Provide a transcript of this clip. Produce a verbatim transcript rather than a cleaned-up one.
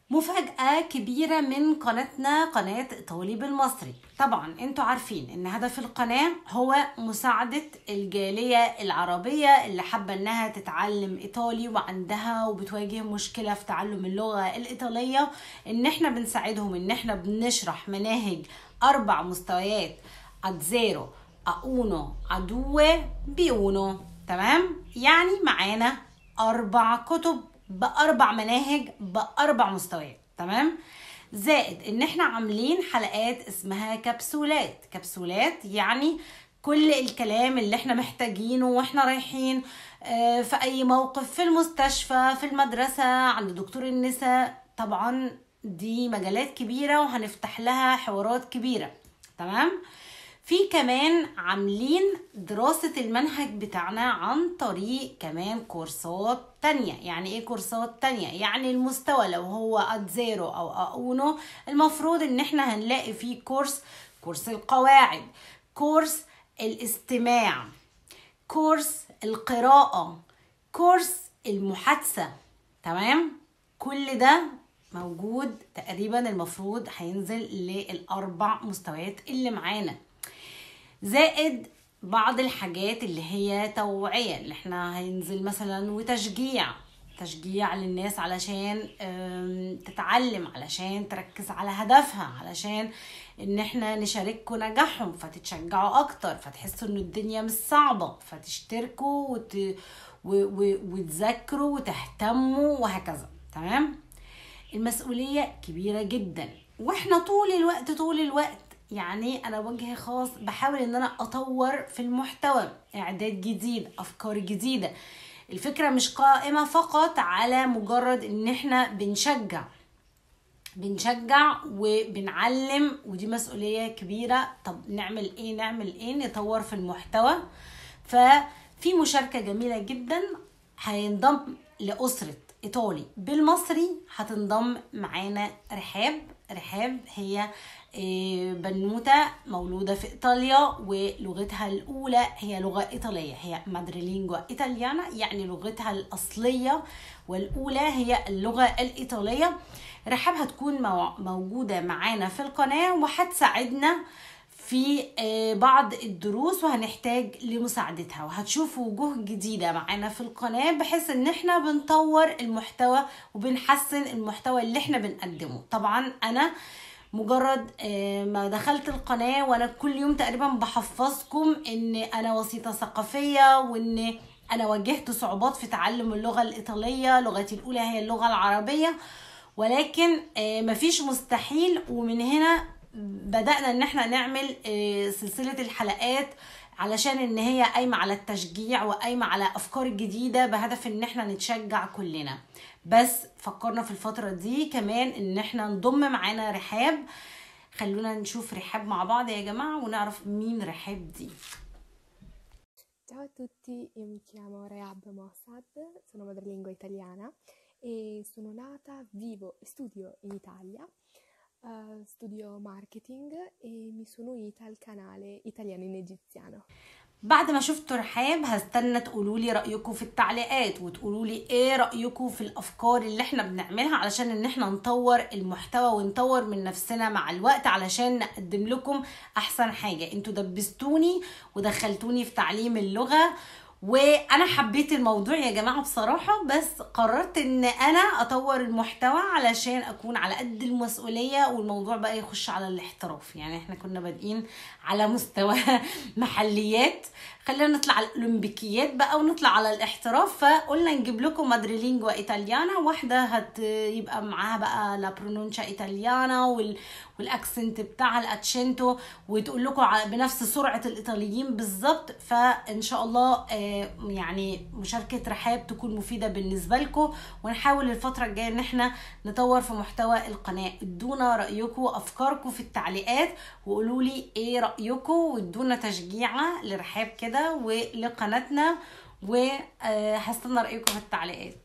مفاجأة كبيرة من قناتنا قناة إيطالي بالمصري. طبعا انتوا عارفين ان هدف القناة هو مساعدة الجالية العربية اللي حابة انها تتعلم إيطالي وعندها وبتواجه مشكلة في تعلم اللغة الإيطالية، ان احنا بنساعدهم، ان احنا بنشرح مناهج اربع مستويات: ادزيرو، اونو، ادوه، بيونو. تمام؟ يعني معانا اربع كتب باربع مناهج باربع مستويات. تمام؟ زائد ان احنا عاملين حلقات اسمها كبسولات. كبسولات يعني كل الكلام اللي احنا محتاجينه واحنا رايحين في اي موقف، في المستشفى، في المدرسة، عند دكتور النساء. طبعا دي مجالات كبيرة وهنفتح لها حوارات كبيرة. تمام؟ في كمان عاملين دراسة المنهج بتاعنا عن طريق كمان كورسات تانية. يعني ايه كورسات تانية؟ يعني المستوى لو هو ادزيرو او اونو، المفروض ان احنا هنلاقي فيه كورس كورس القواعد، كورس الاستماع، كورس القراءة، كورس المحادثة. تمام؟ كل ده موجود تقريبا، المفروض هينزل للاربع مستويات اللي معانا، زائد بعض الحاجات اللي هي توعية اللي احنا هينزل مثلا، وتشجيع تشجيع للناس علشان تتعلم، علشان تركز على هدفها، علشان ان احنا نشارككم نجاحهم فتتشجعوا اكتر، فتحسوا ان الدنيا مش صعبة، فتشتركوا وت... و... و... وتذاكروا وتهتموا وهكذا. تمام؟ المسؤولية كبيرة جدا، واحنا طول الوقت طول الوقت يعني انا وجه خاص بحاول ان انا اطور في المحتوى، اعداد جديد، افكار جديدة. الفكرة مش قائمة فقط على مجرد ان احنا بنشجع بنشجع وبنعلم، ودي مسؤولية كبيرة. طب نعمل ايه نعمل ايه نطور في المحتوى. ففي مشاركة جميلة جدا، هينضم لأسرة إيطالي بالمصري هتنضم معانا رحاب. رحاب هي بنوتة مولودة في إيطاليا، ولغتها الأولى هي لغة إيطالية، هي مادريلينجوا إيطاليانا، يعني لغتها الأصلية والأولى هي اللغة الإيطالية. رحاب هتكون موجودة معانا في القناة وهتساعدنا في بعض الدروس، وهنحتاج لمساعدتها، وهتشوف وجوه جديدة معانا في القناة بحيث ان احنا بنطور المحتوى وبنحسن المحتوى اللي احنا بنقدمه. طبعا انا مجرد ما دخلت القناة وانا كل يوم تقريبا بحفظكم ان انا وسيطة ثقافية، وان انا واجهت صعوبات في تعلم اللغة الإيطالية، لغتي الأولى هي اللغة العربية، ولكن مفيش مستحيل. ومن هنا بدأنا ان احنا نعمل سلسلة الحلقات علشان ان هي قايمة على التشجيع وقايمة على افكار جديدة بهدف ان احنا نتشجع كلنا. بس فكرنا في الفترة دي كمان ان احنا نضم معانا رحاب. خلونا نشوف رحاب مع بعض يا جماعة ونعرف مين رحاب دي. Ciao a tutti, io mi chiamo Rehab Mossad, sono madrelingua italiana e sono nata, vivo e studio in Italia. Uh, studio marketing e mi sono unita al canale Italiano in Egiziano. بعد ما شفتوا رحاب هستنى تقولوا لي رأيكم في التعليقات، وتقولوا لي ايه رأيكم في الافكار اللي احنا بنعملها علشان ان احنا نطور المحتوى ونطور من نفسنا مع الوقت علشان نقدم لكم احسن حاجة. انتوا دبستوني ودخلتوني في تعليم اللغة، وانا حبيت الموضوع يا جماعة بصراحة، بس قررت ان انا اطور المحتوى علشان اكون على قد المسؤولية، والموضوع بقى يخش على الاحتراف. يعني احنا كنا بادئين على مستوى محليات، خلينا نطلع على الاولمبيكيات بقى ونطلع على الاحتراف. فقلنا نجيب لكم مادريلينجوا ايطاليانا، واحدة هتبقى معاها بقى لا برونونشا ايطاليانا وال والاكسنت بتاعها الاتشنتو، وتقول لكم بنفس سرعة الايطاليين بالظبط. فان شاء الله يعني مشاركة رحاب تكون مفيدة بالنسبة لكم، ونحاول الفترة الجاية ان احنا نطور في محتوى القناة. ادونا رأيكم وافكاركم في التعليقات، وقولوا لي ايه رأيكم، وادونا تشجيعة لرحاب كده ولقناتنا، وهستنى رأيكم في التعليقات.